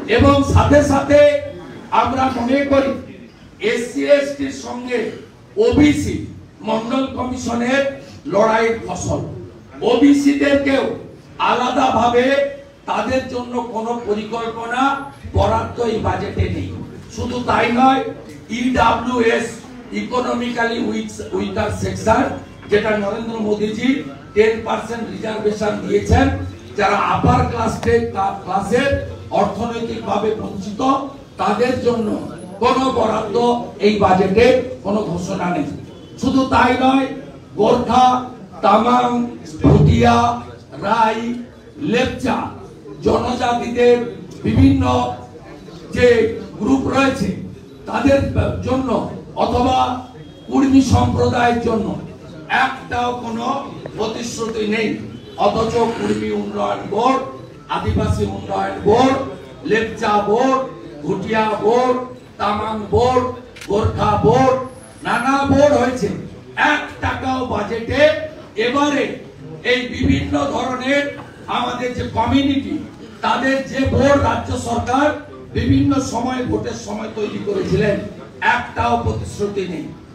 এবং সাথে সাথে আমরা মনে করি এসসি এসটির সঙ্গে ওবিসি মন্ডল কমিশনের লড়াইয়ের ফসল। ওবিসিদেরকেও আলাদাভাবে তাদের জন্য কোনো পরিকল্পনা বরাদ্দ এই বাজেটে নেই। শুধু তাই নয়, ইডব্লিউএস ইকোনমিক্যালি উইকার সেকশন, যেটা নরেন্দ্র মোদীজি 10% রিজার্ভেশন দিয়েছেন, যারা আপার ক্লাসের অর্থনৈতিকভাবে বঞ্চিত, তাদের জন্য কোনো বরাদ্দ এই বাজেটে কোনো ঘোষণা নেই। শুধু তাই নয়, গোর্খা, তামাং, ভুটিয়া, রাই, লেপচা জনজাতিদের বিভিন্ন যে গ্রুপ রয়েছে তাদের জন্য অথবা কুর্মী সম্প্রদায়ের জন্য একটাও কোনো প্রতিশ্রুতি নেই। অথচ কুর্মী উন্নয়ন বোর্ড, আদিবাসী উন্নয়ন board, Lepcha board, Bhutia board, Tamang board, Gorkha board, নানা বোর্ড হয়েছে, 1 টাকাও বাজেটে এবারে এই বিভিন্ন ধরনের আমাদের যে কমিউনিটি তাদের যে বোর্ড রাজ্য সরকার বিভিন্ন সময় ভোটের সময় তৈরি করেছিলেন, একটাও প্রতিশ্রুতি নেই।